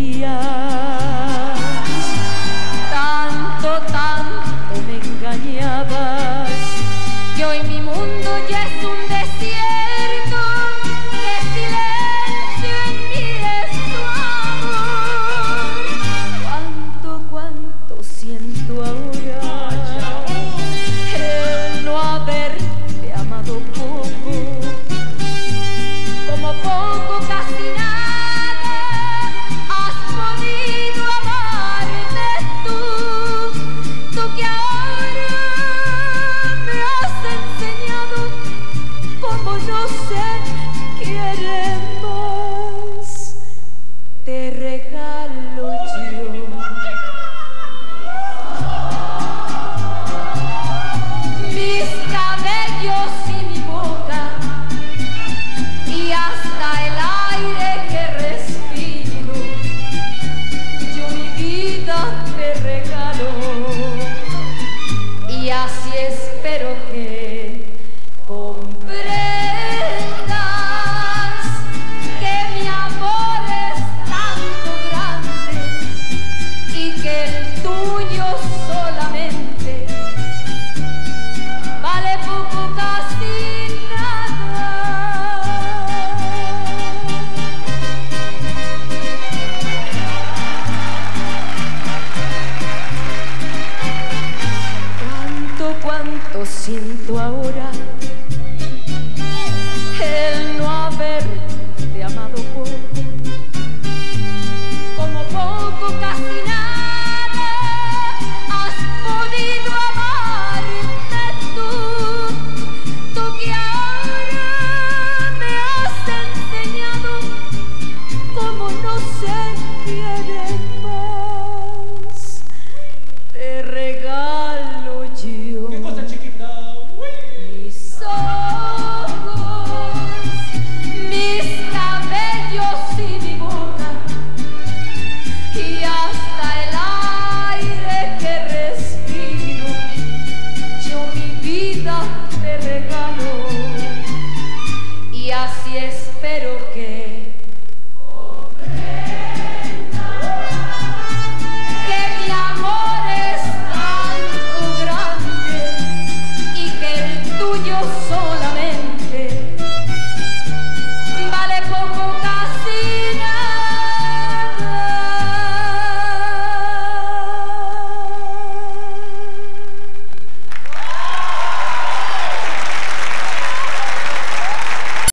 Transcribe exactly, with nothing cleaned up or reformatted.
querías. Tanto, tanto me engañabas, que hoy mi mundo ya es un desierto, que silencio en mí es tu amor. Cuánto, cuánto siento ahora el no haberte amado poco, como poco, casi nada has podido amarme tú, tú que ahora me has enseñado cómo no se quiere más. Te regalo yo mis cabellos y mi boca, y hasta el aire que respiro. Yo mi vida te regalo, y así espero que comprendas que mi amor es tanto grande y que el tuyo solamente vale poco, casi nada. Cuánto, cuánto siento ahora el no haberte amado poco, como poco, casi nada has podido amarme tú, tú que ahora me has enseñado cómo no se quiere